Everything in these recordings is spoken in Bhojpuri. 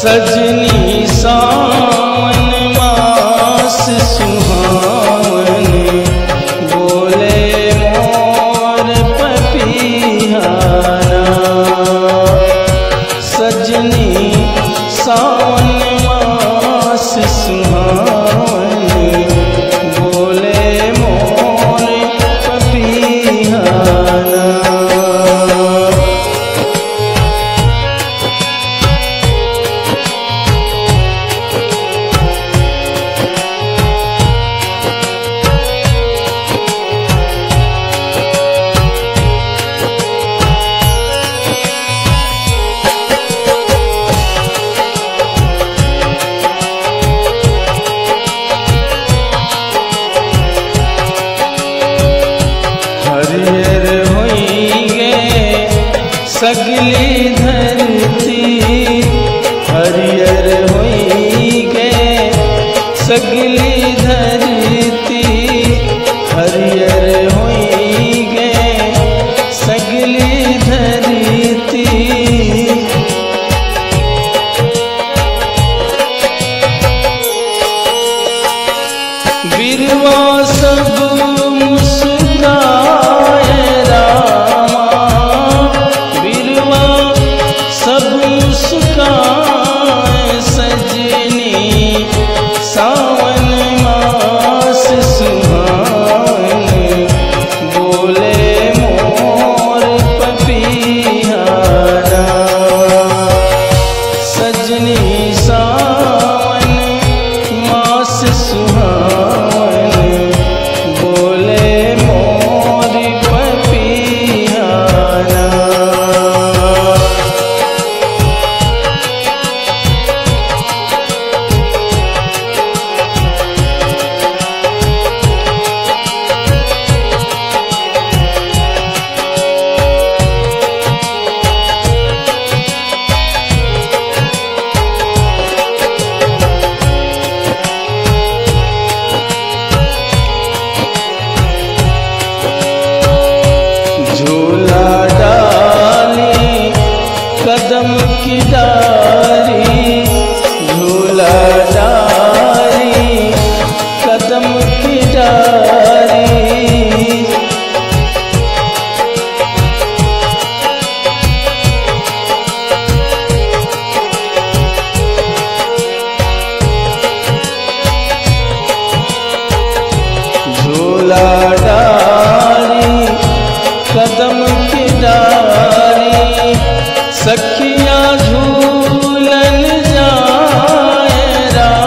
सजनी सावन मास सुहावन, बोले मोर पपीहाना। सजनी सावन मास सुहावन, बोले मोर पपीहाना। हरियर होइगे सगली धरती, हरियर होइगे सगली धरती, हरियर होइगे सगली धरती। बिरवा सब मुस्काए रामा, बिरवा सब मुस्काए सजनी सावन मास सुहावन, बोले मोर पपीहाना। सजनी सावन मास सुहावन, बोले मोर पपीहाना। झूला डाली कदम की डारी, झूला डाली कदम की डारी। झूला डाली कदम की डारी, सखियाँ झूलन जाए रा।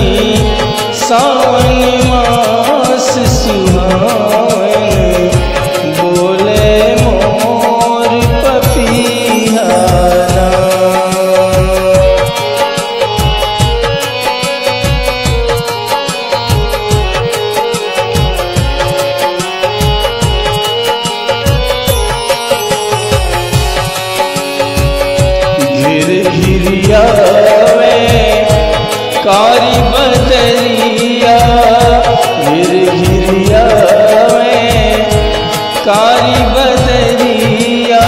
सावन मास सुहावन, बोले मोर पपीहारा। घिर घिरियावे कारी बदरिया, घिर घिरियावे कारी बदरिया।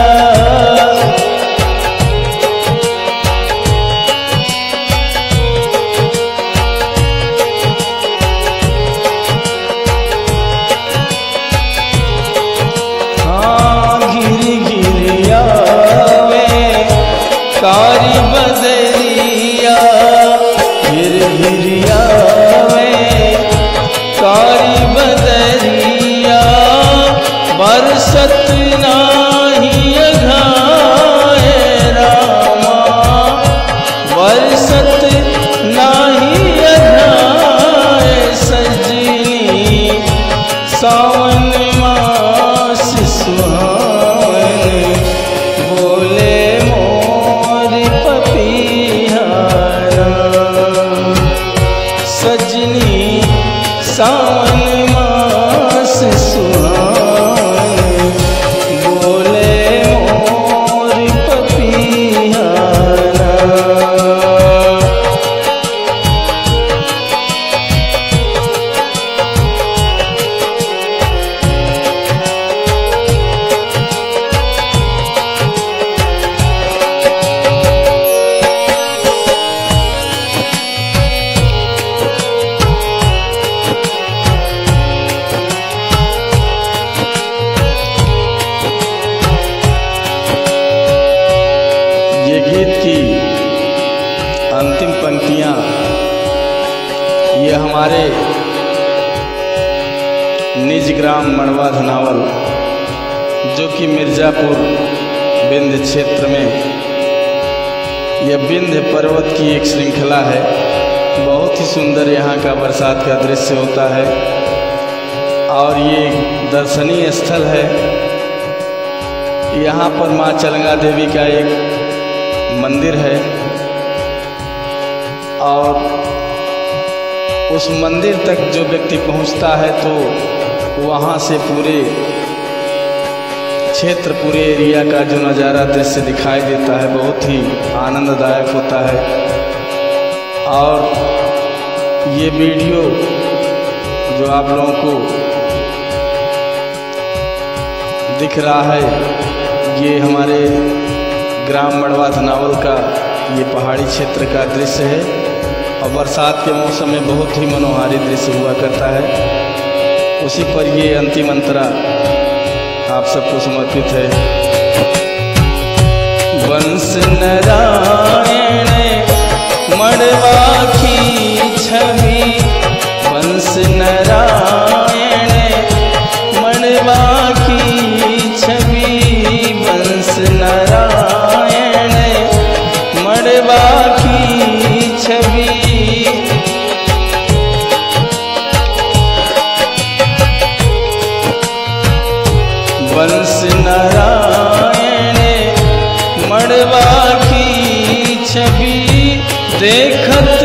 हाँ घिर घिरियावे कारी बदरिया, घिर घिरियावे कारी बदरिया। बरसत नाही अघाए रामा, बरसत नाही अघाए सजनी, सावन मास सुहावन, बोले मोर पपीहारा। सजनी सावन मास सुहावन, बोले मोर पपीहारा। ये गीत की अंतिम पंक्तियां ये हमारे निज ग्राम मड़वा धनावल, जो कि मिर्जापुर विंध्य क्षेत्र में यह विंध्य पर्वत की एक श्रृंखला है। बहुत ही सुंदर यहाँ का बरसात का दृश्य होता है और ये दर्शनीय स्थल है। यहाँ पर माँ चलंगा देवी का एक मंदिर है और उस मंदिर तक जो व्यक्ति पहुँचता है तो वहाँ से पूरे क्षेत्र, पूरे एरिया का जो नज़ारा दृश्य दिखाई देता है, बहुत ही आनंददायक होता है। और ये वीडियो जो आप लोगों को दिख रहा है, ये हमारे ग्राम मड़वा धनावल का ये पहाड़ी क्षेत्र का दृश्य है और बरसात के मौसम में बहुत ही मनोहारी दृश्य हुआ करता है। उसी पर ये अंतिम अंतरा आप सबको समर्पित है। वंश नारायण मड़वा की छवि, वंश नारायण मड़वा की छवि, वंश नारायण मड़वा की छवि। वंश नारायण मड़वा की छवि देखत